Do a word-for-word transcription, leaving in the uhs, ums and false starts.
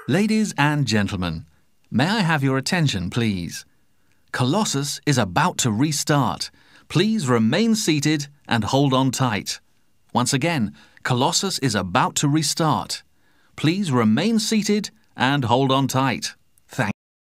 Ladies and gentlemen, may I have your attention, please? Colossus is about to restart. Please remain seated and hold on tight. Once again, Colossus is about to restart. Please remain seated and hold on tight.